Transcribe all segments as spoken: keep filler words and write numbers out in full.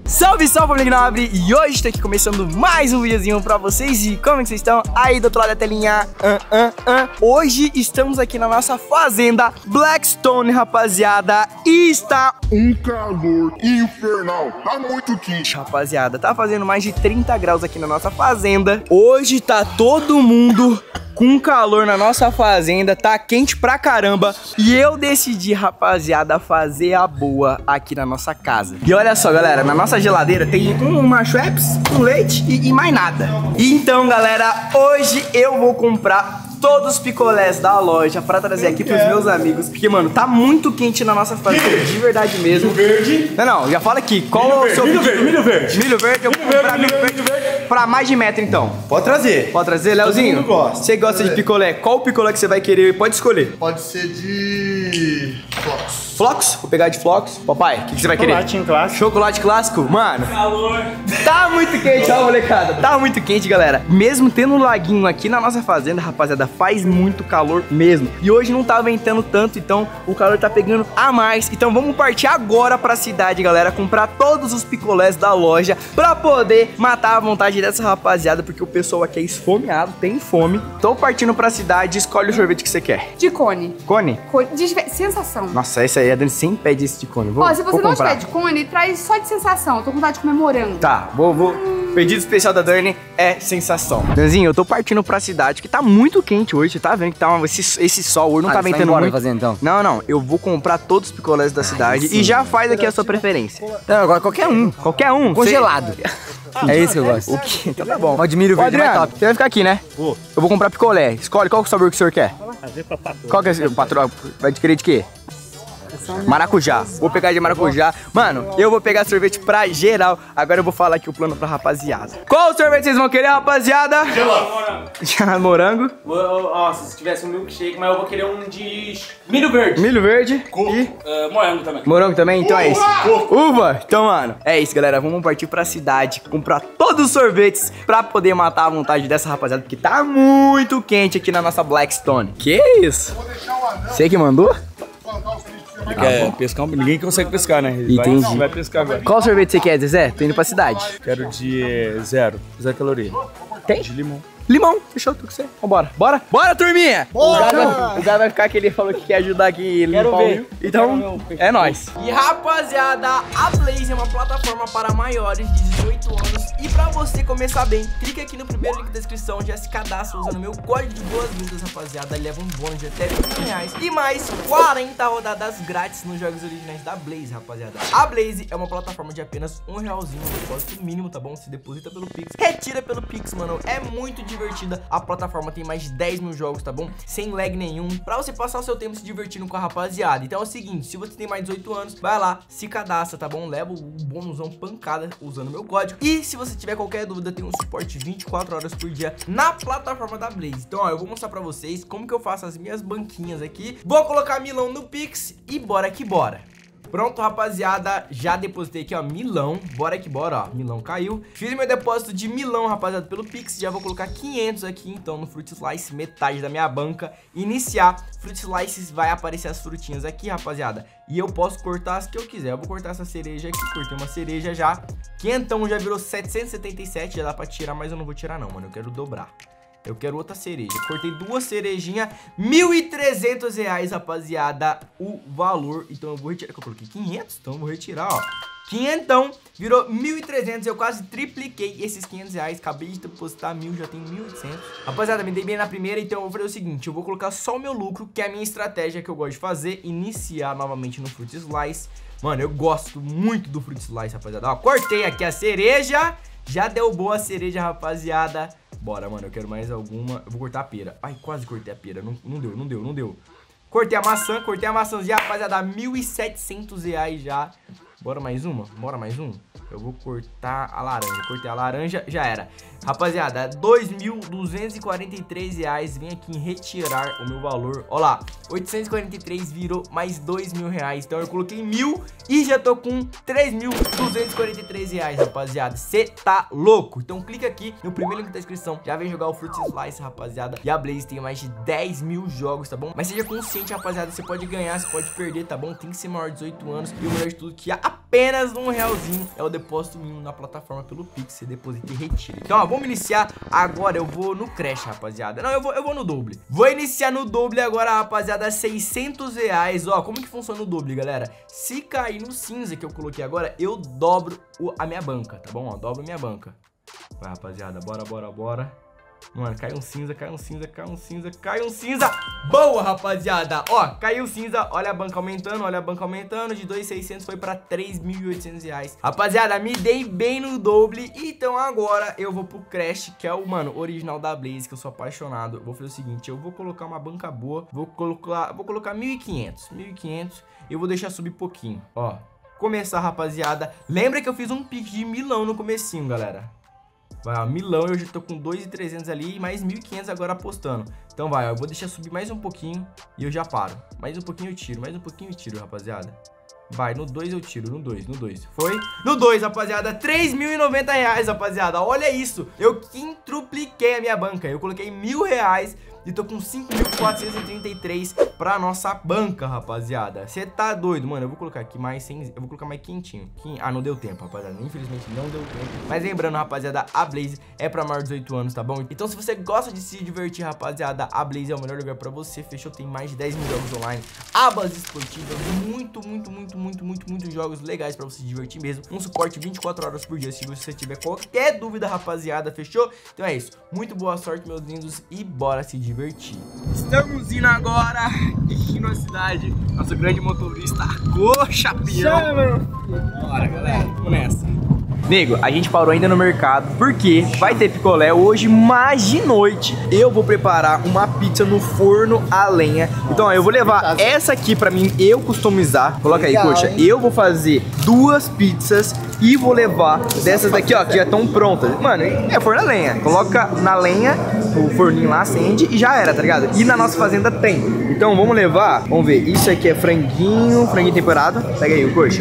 Salve, salve, família Nobre! E hoje tô aqui começando mais um videozinho pra vocês. E como é que vocês estão? Aí do outro lado da telinha. Uh, uh, uh. Hoje estamos aqui na nossa fazenda Blackstone, rapaziada. E está um calor infernal. Tá muito quente, rapaziada. Tá fazendo mais de trinta graus aqui na nossa fazenda. Hoje tá todo mundo com calor na nossa fazenda, tá quente pra caramba. E eu decidi, rapaziada, fazer a boa aqui na nossa casa. E olha só, galera, na nossa geladeira tem uma Schweppes, um leite e, e mais nada. E então, galera, hoje eu vou comprar todos os picolés da loja pra trazer aqui pros meus amigos. Porque, mano, tá muito quente na nossa fazenda, de verdade mesmo. Milho verde. Não, não, já fala aqui. Qual milho é o seu milho pedido? verde, milho verde. Milho verde, eu vou milho comprar verde, milho milho verde, verde pra mais de metro, então. Pode trazer. Pode trazer, Leozinho? Todo mundo gosta. Você gosta de picolé? Qual picolé que você vai querer? Pode escolher. Pode ser de Flocos. Flocos? Vou pegar de Flocos. Papai, o que, que você vai querer? Chocolate clássico. Chocolate clássico? Mano, Calor. tá muito quente, ó, molecada. Tá muito quente, galera. Mesmo tendo um laguinho aqui na nossa fazenda, rapaziada, faz muito calor mesmo. E hoje não tá ventando tanto, então o calor tá pegando a mais. Então vamos partir agora pra cidade, galera, comprar todos os picolés da loja pra poder matar a vontade dessa rapaziada, porque o pessoal aqui é esfomeado, tem fome. Tô partindo pra cidade, escolhe o sorvete que você quer. De cone. Cone? Cone de sensação. Nossa, essa aí a Dani sempre pede esse de cone. Vou, Ó, se você vou não comprar. tiver de cone, traz só de sensação. Eu tô com vontade de comer morango. Tá, vou, vou. Pedido especial da Dani é sensação. Danzinho, eu tô partindo pra cidade, que tá muito quente hoje. Você tá vendo que tá uma, esse, esse sol hoje não Ah, tá você vai ventando embora muito. fazer, então? Não, não. Eu vou comprar todos os picolés da cidade sim. e já faz aqui a sua preferência. Não, agora qualquer um. Qualquer um. Congelado. Você... É isso que eu gosto. O quê? Então tá bom. O de milho Ô, verde é mais Adriano, top. você vai ficar aqui, né? Vou. Eu vou comprar picolé. Escolhe qual que é o sabor que o senhor quer. Qual que é o patrão? Vai querer de quê? Maracujá. Vou pegar de maracujá. Mano, eu vou pegar sorvete pra geral. Agora eu vou falar aqui o plano pra rapaziada. Qual sorvete vocês vão querer, rapaziada? Gelado. Gelado morango. Nossa, se tivesse um milkshake, mas eu vou querer um de milho verde. Milho verde. Coco. E Uh, morango também. morango também? Então é isso. Uva. Então, mano, é isso, galera. Vamos partir pra cidade, comprar todos os sorvetes pra poder matar a vontade dessa rapaziada, porque tá muito quente aqui na nossa Blackstone. Que isso? Você que mandou? É, pescar, ninguém consegue pescar, né? Ele Entendi. Vai, vai pescar agora. Qual sorvete você quer, Zezé? Tô indo pra cidade. Quero de eh, zero, zero caloria. Tem? De limão. Limão, fechou tudo com você. Vambora. Bora? Bora, turminha! Bora! O cara, vai, o cara vai ficar que ele falou que quer ajudar aqui. Quero limpar o ver. rio. Então, é nóis. E rapaziada, a Blaze é uma plataforma para maiores de dezoito anos. E pra você começar bem, clica aqui no primeiro link da descrição, já se cadastra usando meu código de boas-vindas, rapaziada. Leva um bônus de até vinte reais e mais quarenta rodadas grátis nos jogos originais da Blaze, rapaziada. A Blaze é uma plataforma de apenas um realzinho no depósito mínimo, tá bom? Se deposita pelo Pix, retira pelo Pix, mano. É muito divertido. Divertida. A plataforma tem mais de dez mil jogos, tá bom? Sem lag nenhum, pra você passar o seu tempo se divertindo com a rapaziada. Então é o seguinte, se você tem mais de dezoito anos, vai lá, se cadastra, tá bom? Leva o bônusão pancada usando meu código. E se você tiver qualquer dúvida, tem um suporte vinte e quatro horas por dia na plataforma da Blaze. Então, ó, eu vou mostrar pra vocês como que eu faço as minhas banquinhas aqui. Vou colocar milão no Pix e bora que bora. Pronto, rapaziada, já depositei aqui, ó, milão. Bora que bora, ó, milão caiu. Fiz meu depósito de milão, rapaziada, pelo Pix. Já vou colocar quinhentos aqui, então, no Fruit Slice, metade da minha banca. Iniciar, Fruit Slice, vai aparecer as frutinhas aqui, rapaziada. E eu posso cortar as que eu quiser. Eu vou cortar essa cereja aqui, cortei uma cereja já. Quentão já virou setecentos e setenta e sete, já dá pra tirar, mas eu não vou tirar não, mano, eu quero dobrar. Eu quero outra cereja. Cortei duas cerejinhas, mil e trezentos reais, rapaziada, o valor. Então eu vou retirar, eu coloquei quinhentos, então eu vou retirar, ó. Quinhentão, virou mil e trezentos, eu quase tripliquei esses quinhentos reais. Acabei de depositar mil, já tem mil e oitocentos. Rapaziada, me dei bem na primeira, então eu vou fazer o seguinte. Eu vou colocar só o meu lucro, que é a minha estratégia que eu gosto de fazer. Iniciar novamente no Fruit Slice. Mano, eu gosto muito do Fruit Slice, rapaziada. Ó, cortei aqui a cereja. Já deu boa a cereja, rapaziada. Bora, mano, eu quero mais alguma. Eu vou cortar a pera. Ai, quase cortei a pera. Não, não deu, não deu, não deu. Cortei a maçã, cortei a maçãzinha, rapaziada. mil e setecentos reais já. Bora mais uma? Bora mais um? Eu vou cortar a laranja. Cortei a laranja, já era. Rapaziada, dois mil duzentos e quarenta e três reais. Vem aqui em retirar o meu valor. Ó lá, oitocentos e quarenta e três virou mais dois mil reais. Então eu coloquei mil e já tô com três mil duzentos e quarenta e três reais, rapaziada. Cê tá louco? Então clica aqui no primeiro link da descrição. Já vem jogar o Fruit Slice, rapaziada. E a Blaze tem mais de dez mil jogos, tá bom? Mas seja consciente, rapaziada. Você pode ganhar, você pode perder, tá bom? Tem que ser maior de dezoito anos. E o melhor de tudo que a apenas um realzinho é o depósito mínimo na plataforma pelo Pix. Você deposita e retira. Então, ó, vamos iniciar agora. Eu vou no Crash, rapaziada. Não, eu vou, eu vou no Doble. Vou iniciar no Doble agora, rapaziada. seiscentos reais. Ó, como que funciona o Doble, galera? Se cair no cinza que eu coloquei agora, eu dobro o, a minha banca, tá bom? Ó, dobro a minha banca. Vai, rapaziada. Bora, bora, bora. Mano, cai um cinza, cai um cinza, cai um cinza, cai um cinza. Boa, rapaziada. Ó, caiu cinza. Olha a banca aumentando, olha a banca aumentando. De dois mil e seiscentos foi pra três mil e oitocentos reais. Rapaziada, me dei bem no Doble. Então agora eu vou pro Crash, que é o, mano, original da Blaze, que eu sou apaixonado. Eu vou fazer o seguinte, eu vou colocar uma banca boa. Vou colocar, vou colocar mil e quinhentos. mil e quinhentos. Eu vou deixar subir pouquinho, ó. Começar, rapaziada. Lembra que eu fiz um pique de milão no comecinho, galera. Vai, ó, milão, eu já tô com dois mil e trezentos ali e mais mil e quinhentos agora apostando. Então vai, ó, eu vou deixar subir mais um pouquinho e eu já paro. Mais um pouquinho eu tiro, mais um pouquinho eu tiro, rapaziada. Vai, no dois eu tiro, no dois, no dois. Foi? No dois, rapaziada, três mil e noventa reais, rapaziada. Olha isso, eu quintrupliquei a minha banca. Eu coloquei mil reais e tô com cinco mil quatrocentos e trinta e três pra nossa banca, rapaziada. Você tá doido, mano? Eu vou colocar aqui mais cem, eu vou colocar mais quentinho. Ah, não deu tempo, rapaziada. Infelizmente não deu tempo. Mas lembrando, rapaziada, a Blaze é pra maior de dezoito anos, tá bom? Então se você gosta de se divertir, rapaziada, a Blaze é o melhor lugar pra você. Fechou? Tem mais de dez mil jogos online, abas esportivas, muito, muito, muito, muito, muito, muito jogos legais pra você se divertir mesmo. Um suporte vinte e quatro horas por dia, se você tiver qualquer dúvida, rapaziada, fechou? Então é isso. Muito boa sorte, meus lindos, e bora se divertir. Estamos indo agora, destino à cidade. Nosso grande motorista, Coxa Peão. Bora, galera, vamos nessa. Nego, a gente parou ainda no mercado porque vai ter picolé hoje, mas de noite eu vou preparar uma pizza no forno a lenha. Então, ó, eu vou levar essa aqui pra mim, eu customizar. Coloca aí, Coxa. Eu vou fazer duas pizzas e vou levar dessas daqui, ó, que já estão prontas. Mano, é forno a lenha. Coloca na lenha, o forninho lá acende e já era, tá ligado? E na nossa fazenda tem. Então, vamos levar, vamos ver. Isso aqui é franguinho, franguinho temperado. Pega aí, o Coxa.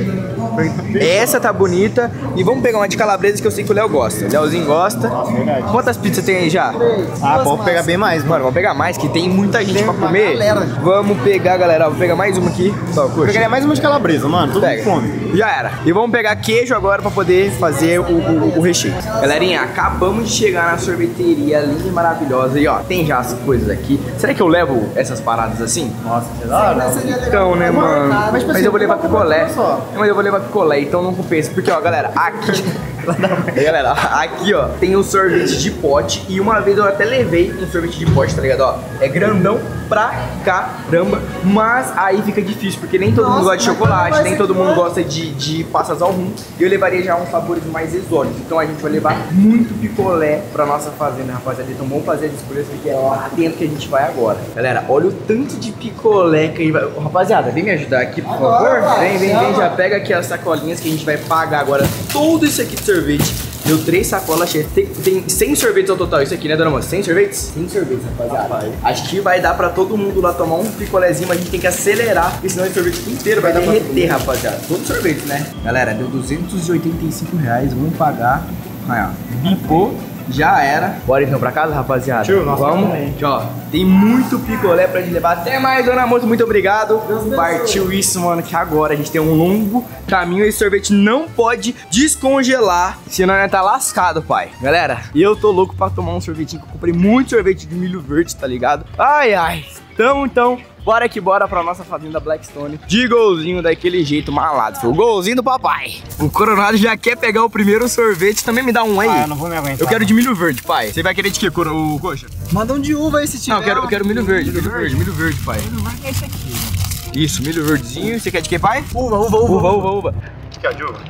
Essa tá bonita. E vamos pegar uma de calabresa que eu sei que o Léo gosta. O Léozinho gosta. Nossa, verdade. Quantas pizzas tem aí já? Ah, vamos pegar bem mais, mano. Mano, vamos pegar mais, que tem muita gente tem pra comer. Galera. Vamos pegar, galera. Vou pegar mais uma aqui. Só, pegaria mais uma de calabresa, mano. Tudo com fome. Já era. E vamos pegar queijo agora pra poder fazer o, o, o recheio. Galerinha, acabamos de chegar na sorveteria linda e maravilhosa. E ó, tem já as coisas aqui. Será que eu levo essas paradas assim? Nossa, que da hora. Então, né, mano? Mas, mas eu vou levar picolé. Mas eu vou levar picolé, então não compensa. Porque, ó, galera, aqui... Aí, galera, aqui, ó, tem o sorvete de pote. E uma vez eu até levei um sorvete de pote, tá ligado? Ó, é grandão pra caramba. Mas aí fica difícil, porque nem todo Nossa, mundo gosta de chocolate, nem todo mundo gosta de, de passas ao rum. E eu levaria já uns sabores mais exóticos. Então a gente vai levar muito picolé pra nossa fazenda, rapaziada. Então vamos fazer as escolhas, porque é lá dentro que a gente vai agora. Galera, olha o tanto de picolé que a gente vai... Rapaziada, vem me ajudar aqui, por favor. Vem, vem, vem, já pega aqui as sacolinhas que a gente vai pagar agora. Tudo isso aqui de sorvete. Deu três sacolas cheias. Tem, tem cem sorvetes ao total. Isso aqui, né, dona moça? cem sorvetes? cem sorvetes, rapaziada. Rapaz. Acho que vai dar pra todo mundo lá tomar um picolézinho, mas a gente tem que acelerar, porque senão esse sorvete inteiro vai, vai derreter, rapaziada. Todo sorvete, né? Galera, deu duzentos e oitenta e cinco reais. Vamos pagar. Aí, ó. Bipou. Já era. Bora então pra casa, rapaziada? Tio, vamos. Ó, tem muito picolé pra gente levar. Até mais, dona moça. Muito obrigado. Partiu isso, mano, que agora a gente tem um longo caminho. Esse sorvete não pode descongelar, senão a gente tá lascado, pai. Galera, eu tô louco pra tomar um sorvetinho, que eu comprei muito sorvete de milho verde, tá ligado? Ai, ai. Então, então... Bora que bora pra nossa fazenda Blackstone de golzinho daquele jeito malado. Foi o golzinho do papai. O Coronado já quer pegar o primeiro sorvete. Também me dá um aí. Ah, eu não vou me aguentar. Eu quero de milho verde, pai. Você vai querer de quê, o Coxa? Manda um de uva aí se tiver. Não, eu quero, eu quero milho verde, milho verde, milho verde, pai. Milho verde é esse aqui. Isso, milho verdezinho. Você quer de quê, pai? Uva, uva, uva. Uva, uva, uva. Quer de uva?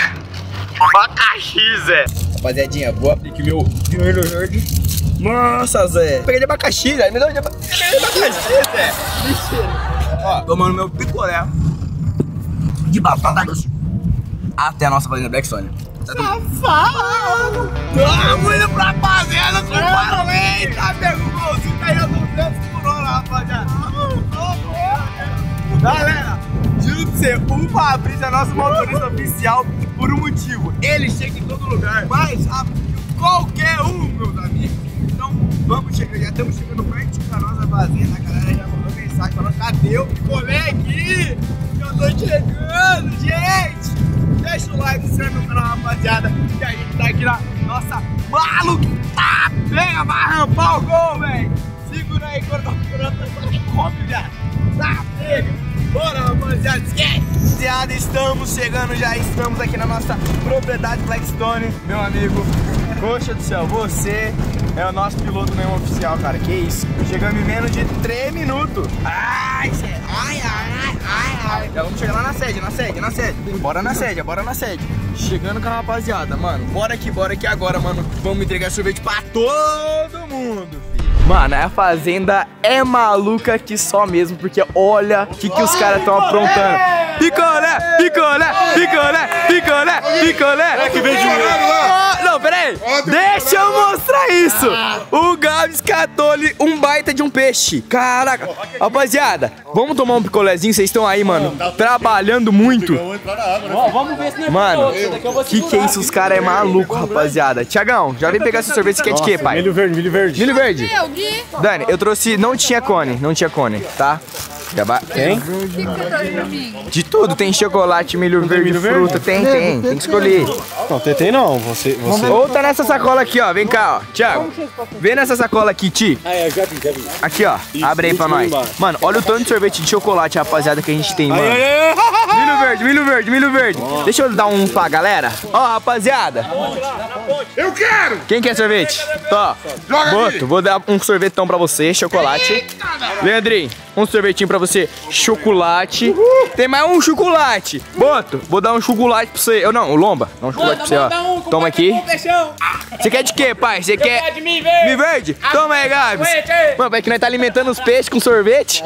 Abacaxi, Zé. Rapaziadinha, vou aplicar meu milho verde. Nossa, Zé. Peguei de abacaxi, Zé. Me dá um de abacaxi, Zé. Ó, tomando meu picolé de batata doce até a nossa fazenda Blackstone. Safado! Tamo indo pra fazenda com o barulho. Tá pegando o golzinho, tá indo a duzentos por hora, rapaziada. Galera, juro pra você, o Fabrício é nosso motorista oficial por um motivo. Ele chega em todo lugar mais rápido que qualquer um, meus amigos. Então, vamos chegar, já estamos chegando perto da nossa fazenda. A galera já mandou mensagem falando: cadê o picolé aqui? Eu tô chegando, gente! deixa o like, se inscreve no canal, rapaziada. E a gente tá aqui na nossa maluca. Tá, pega, vai rampar o gol, velho. Segura aí, quando tá procurando, come, viado. Tá, pega. Bora, rapaziada, esquece. Rapaziada, estamos chegando, já estamos aqui na nossa propriedade Blackstone. Meu amigo, poxa do céu, você é o nosso piloto mesmo oficial, cara. Que isso? Chegamos em menos de três minutos. Ai, ai, ai, ai, ai. Já vamos chegar lá na sede, na sede, na sede. Bora na sede, bora na sede. Chegando com a rapaziada, mano. Bora aqui, bora aqui agora, mano. Vamos entregar sorvete pra todo mundo, filho. Mano, a fazenda é maluca que só mesmo, porque olha o que, que os caras estão aprontando. Picolé, picolé, picolé, picolé, picolé. É que vem de oh, não, peraí. Deixa eu mostrar isso. O Gabs catou ali um baita de um peixe. Caraca. Rapaziada, vamos tomar um picolézinho. Vocês estão aí, mano, trabalhando muito. Vamos ver se não é Mano, que que é isso? Os caras é maluco, rapaziada. Tiagão, já vem pegar esse sorvete. Você quer de quê, pai? Milho verde, milho verde. Milho verde. Dani, eu trouxe... Não tinha cone, não tinha cone, tá? Tem? De tudo, tem chocolate, milho verde, milho fruta, verde? tem, tem, tem que escolher. Não, tem, tem não, você... você... Ou tá nessa sacola aqui, ó, vem cá, ó, Thiago. Vem nessa sacola aqui, Ti. Ah, é, já vi, já vi. Aqui, ó, abre aí pra nós. Mano, olha o tanto de sorvete de chocolate, rapaziada, que a gente tem, mano. Milho verde, milho verde, milho verde. Deixa eu dar um pra galera. Ó, rapaziada. Eu quero! Quem quer sorvete? Ó, Boto, vou dar um sorvetão pra você, chocolate. Leandrinho, um sorvetinho pra você, chocolate. Tem mais um chocolate. Boto, vou dar um chocolate pra você. Eu não, o Lomba, dá um chocolate pra você, ó. Toma aqui. Você quer de quê, pai? Você quer de milho verde? Milho verde? Toma aí, Gabs. Mano, vai que nós tá alimentando os peixes com sorvete.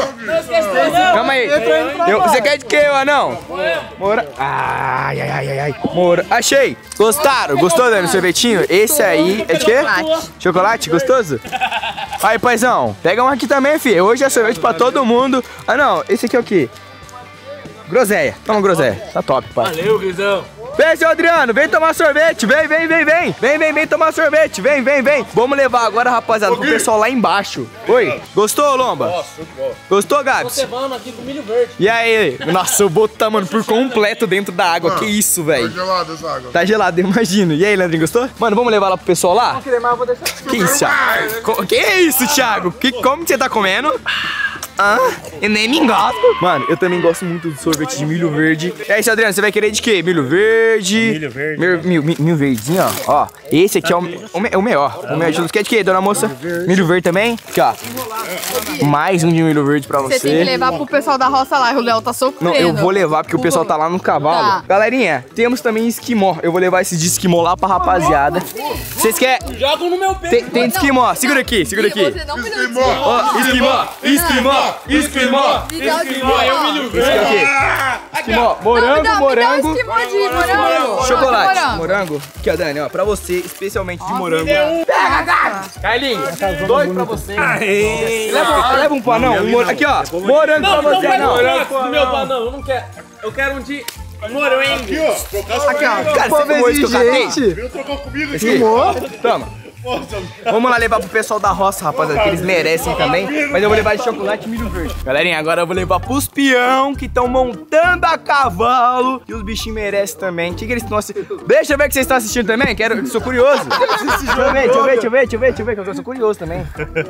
Calma aí. Eu, você quer de quê, anão? Mora. Ai, ai, ai, ai, ai. Mora. Achei. Gostaram? Gostou, Dani, do sorvetinho? Esse aí é de quê? Chocolate. Chocolate? Gostoso? Aí, paizão, pega um aqui também, filho. Hoje é sorvete pra todo mundo. Ah, não. Esse aqui é o quê? Groselha. Toma groselha. Tá top, pai. Valeu, Guizão. Vem, seu Adriano, vem tomar sorvete, vem, vem, vem, vem, vem, vem, vem tomar sorvete, vem, vem, vem. Vamos levar agora, rapaziada, pro pessoal lá embaixo. Oi, gostou, Lomba? Nossa, gostou, Gabs? Tô cevando aqui com milho verde. E aí? Nossa, o boto tá, mano, por completo dentro da água, que isso, velho. Tá gelada essa água. Tá gelado, imagino. E aí, Leandrinho, gostou? Mano, vamos levar lá pro pessoal lá? Não querer mais, eu vou deixar. Que isso, Thiago? Que isso, Thiago? Que, como que você tá comendo? Ah, eu nem me engosto. Mano, eu também gosto muito do sorvete de milho verde. E aí, seu Adriano, você vai querer de quê? Milho verde. Milho verde. Milho, milho, milho, milho verdinho, ó. Ó, esse aqui é o, o, me, o melhor. O melhor. Você quer de quê, dona moça? Milho verde, milho verde também? Aqui, ó. Mais um de milho verde pra você. Você tem que levar pro pessoal da roça lá. O Léo tá sofrendo. Não, eu vou levar porque o pessoal tá lá no cavalo. Tá. Galerinha, temos também esquimó. Eu vou levar esse de esquimó lá pra rapaziada. Vocês querem? Joga no meu peito. Tem, tem de esquimó. Segura aqui, segura aqui. Ó, esquimó, esquimó, esquimó. Esquimó, é o milho verde. Esse aqui é o quê? Esquimó, morango, morango. Esquimó de morango. Chocolate, Morango. morango. Aqui, ó, Dani, ó, pra você, especialmente de morango. Pega, Gabi! Carlinhos, dois pra você. Leva, leva um panão. Um mor... Aqui, ó, morango Não, pra não você, vai não. no meu panão, eu não quero. Eu quero um de morango. Aqui, ó. Trocar Aqui, ó. Cara, você comeu isso que eu catei? Veio trocar comigo Esse aqui. Toma. Vamos lá levar pro pessoal da roça, rapaziada, que eles merecem também. Mas eu vou levar de chocolate e milho verde. Galerinha, agora eu vou levar pros peão que estão montando a cavalo. E os bichinhos merecem também. O que, que eles estão assistindo? Deixa eu ver que vocês estão assistindo também. Quero, sou curioso. Deixa eu ver, deixa eu ver, deixa eu ver, deixa eu ver, deixa eu ver, que eu sou curioso também.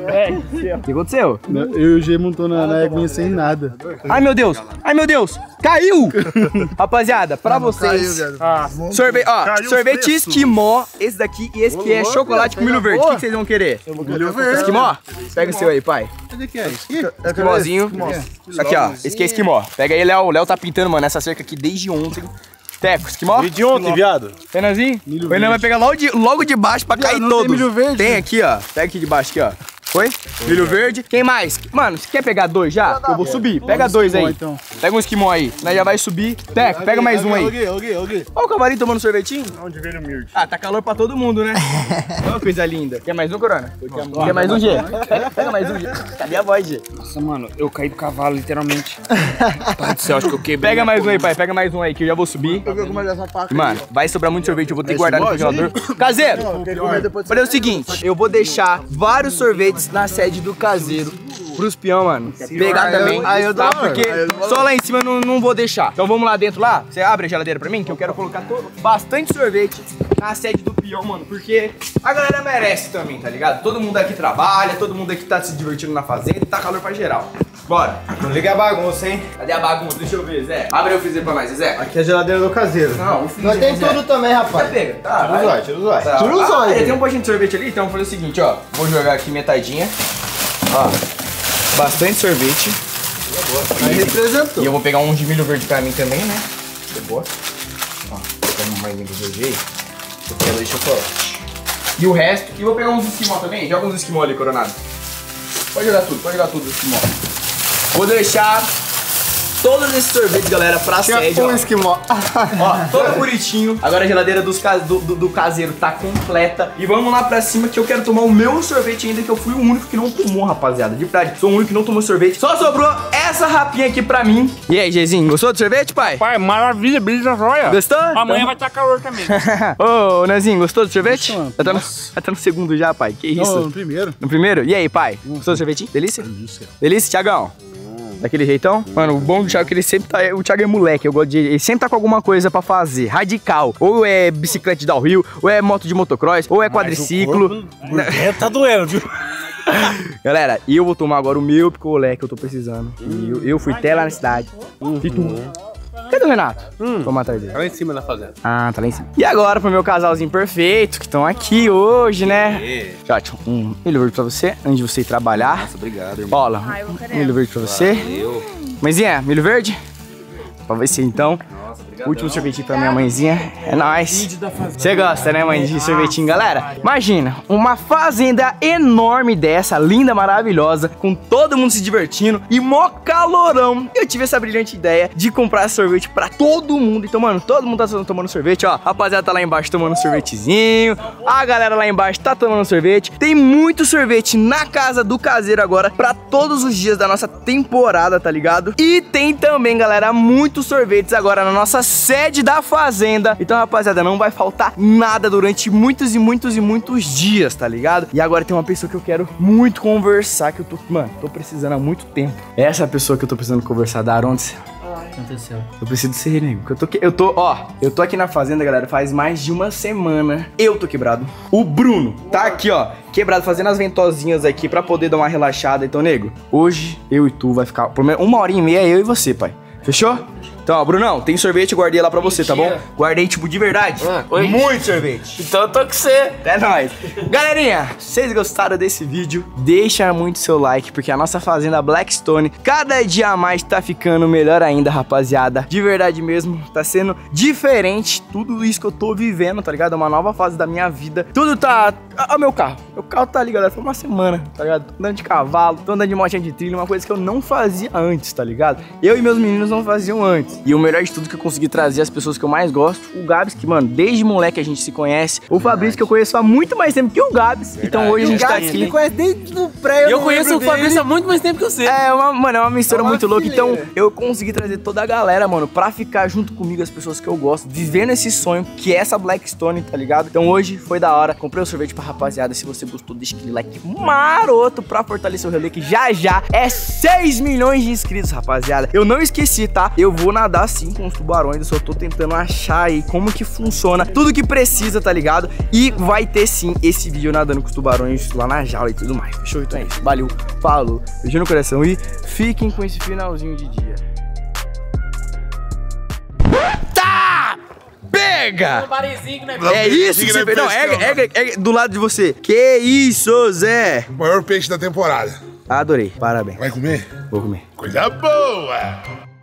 O que aconteceu? Eu e o G montou na, na éguinha sem nada. Ai, meu Deus. Ai, meu Deus. Caiu! Rapaziada, pra vocês. Sorvete, ó, Caiu sorvete os preços. esquimó. Esse daqui e esse que é chocolate com milho verde. O que, que vocês vão querer? Milho verde. Esquimó? Pega o seu aí, pai. Cadê que é? Esquimózinho. Aqui, ó. Esse aqui é esquimó. Pega aí, Léo. O Léo tá pintando, mano, essa cerca aqui desde ontem. Teco, esquimó? E de ontem, viado? Renanzinho? O Renan vai pegar logo de, logo de baixo pra cair não todos. tem milho verde? Tem aqui, ó. Pega aqui de baixo, aqui, ó. Foi? Milho verde. Quem mais? Mano, você quer pegar dois já? Eu vou subir. Pega dois aí. Então. Pega um esquimó aí. Nós já vai subir. Teco, pega mais um aí. Alguém, alguém, alguém. Olha o cavalinho tomando sorvetinho. Onde veio o milho? Ah, tá calor pra todo mundo, né? Olha que coisa linda. Quer mais um, Corona? Quer mais um, G? Pega, pega mais um, G. Cadê a voz, G? Nossa, mano, eu caí do cavalo, literalmente. Pai do céu, acho que eu quebrei. Pega mais um aí, pai. Pega mais um aí, que eu já vou subir. Eu vou comer essa paca. Mano, vai sobrar muito sorvete, eu vou ter que guardar no congelador. Caseiro, Quer comer depois olha o seguinte, eu vou deixar vários sorvetes na sede do caseiro pros peão, mano. Pegar também. Aí eu dou, tá? Porque só lá em cima eu não, não vou deixar. Então vamos lá dentro lá. Você abre a geladeira pra mim, que eu quero colocar todo, bastante sorvete na sede do peão, mano. Porque a galera merece também, tá ligado? Todo mundo aqui trabalha, todo mundo aqui tá se divertindo na fazenda e tá calor pra geral. Bora. Não liga a bagunça, hein? Cadê a bagunça? Deixa eu ver, Zé. Abre aí o freezer pra nós, Zé. Aqui é a geladeira do caseiro. Não, o freezer. Nós tem Zé. tudo também, rapaz. Tá, pega. Tá, Tira o zóio, tira o zóio. Tá. Tira o Ah, zóio. tem um potinho de sorvete ali, então vou fazer o seguinte, ó. Vou jogar aqui metadinha. Ó. Bastante sorvete. Aí representou. E eu vou pegar um de milho verde pra mim também, né? De boa. Ó, vou mais milho verde aí. Eu quero de chocolate. E o resto. E vou pegar uns esquimó também. Joga uns esquimó ali, Coronado. Pode jogar tudo, pode jogar tudo esquimó. Vou deixar todos esses sorvetes, galera, pra sede, ó. Um esquimó. Ó, todo bonitinho. Agora a geladeira dos cas do, do, do caseiro tá completa. E vamos lá pra cima que eu quero tomar o meu sorvete ainda, que eu fui o único que não tomou, rapaziada. De verdade, sou o único que não tomou sorvete. Só sobrou essa rapinha aqui pra mim. E aí, Gzinho, gostou do sorvete, pai? Pai, maravilha, brisa joia. Gostou? Amanhã Então... vai estar calor também. Ô, Nezinho, gostou do sorvete? Nossa, Já tá, no, já tá no segundo já, pai. Que isso? Não, no primeiro. No primeiro? E aí, pai? Gostou do sorvetinho? Delícia? Delícia. Delícia, Thiagão? Daquele jeitão? Mano, o bom do Thiago é que ele sempre tá... O Thiago é moleque, eu gosto de... Ele sempre tá com alguma coisa pra fazer. Radical. Ou é bicicleta de downhill, ou é moto de motocross, ou é quadriciclo. Tá doendo, viu? Galera, e eu vou tomar agora o meu picolé que eu tô precisando. E eu, eu fui até lá na cidade. E tu? Cadê o Renato? Hum. Vamos atrás dele. Tá lá em cima na fazenda. Ah, tá lá em cima. E agora pro meu casalzinho perfeito, que estão aqui hoje, né? Tchau, um milho verde pra você, antes de você ir trabalhar. Nossa, obrigado, irmão. Olha, um milho verde pra você. Valeu. Mãezinha, milho verde? Pra você então. Último sorvetinho pra minha mãezinha. É nóis. Você gosta, né, mãe, de sorvetinho, galera? Imagina, uma fazenda enorme dessa, linda, maravilhosa, com todo mundo se divertindo e mó calorão. Eu tive essa brilhante ideia de comprar sorvete pra todo mundo. Então, mano, todo mundo tá tomando sorvete, ó. A rapaziada tá lá embaixo tomando um sorvetezinho. A galera lá embaixo tá tomando sorvete. Tem muito sorvete na casa do caseiro agora pra todos os dias da nossa temporada, tá ligado? E tem também, galera, muitos sorvetes agora na nossa sede da fazenda. Então, rapaziada, não vai faltar nada durante muitos e muitos e muitos dias, tá ligado? E agora tem uma pessoa que eu quero muito conversar, que eu tô, mano, tô precisando há muito tempo. Essa pessoa que eu tô precisando conversar, da onde aconteceu? Eu preciso ser, nego. Eu tô, eu tô, ó, eu tô aqui na fazenda, galera, faz mais de uma semana. Eu tô quebrado. O Bruno tá aqui, ó, quebrado, fazendo as ventosinhas aqui pra poder dar uma relaxada. Então, nego, hoje eu e tu vai ficar por uma hora e meia, eu e você, pai. Fechou? Então, ó, Brunão, tem sorvete, eu guardei lá pra você, tá bom? Guardei, tipo, de verdade. Ah, muito sorvete. Então eu tô com você. É nóis. Galerinha, se vocês gostaram desse vídeo, deixa muito seu like, porque a nossa fazenda Blackstone, cada dia a mais tá ficando melhor ainda, rapaziada. De verdade mesmo, tá sendo diferente tudo isso que eu tô vivendo, tá ligado? É uma nova fase da minha vida. Tudo tá... Ó, meu carro. Meu carro tá ali, galera, foi uma semana, tá ligado? Tô andando de cavalo, tô andando de motinha de trilha, uma coisa que eu não fazia antes, tá ligado? Eu e meus meninos não faziam antes. E o melhor de tudo que eu consegui trazer as pessoas que eu mais gosto, o Gabs, que, mano, desde moleque a gente se conhece. O Fabrício, que eu conheço há muito mais tempo que o Gabs. Verdade. Então hoje a gente tá aqui. Ele conhece desde o pré. Eu, eu conheço o Fabrício há muito mais tempo que você. É, uma, mano, é uma mistura é uma muito louca. fileira. Então eu consegui trazer toda a galera, mano, pra ficar junto comigo, as pessoas que eu gosto, vivendo esse sonho que é essa Blackstone, tá ligado? Então hoje foi da hora. Comprei o sorvete pra rapaziada. Se você gostou, deixa aquele like maroto pra fortalecer o relé, que já já é seis milhões de inscritos, rapaziada. Eu não esqueci, tá? Eu vou nadar sim com os tubarões. Eu só tô tentando achar aí como que funciona, tudo que precisa, tá ligado? E vai ter sim esse vídeo nadando com os tubarões lá na jaula e tudo mais. Fechou? Então é isso. Valeu, falou, beijo no coração e fiquem com esse finalzinho de dia. Tá! Pega! É isso que você fez. Não, é, é, é, é do lado de você. Que isso, Zé? O maior peixe da temporada. Adorei, parabéns. Vai comer? Vou comer. Coisa boa!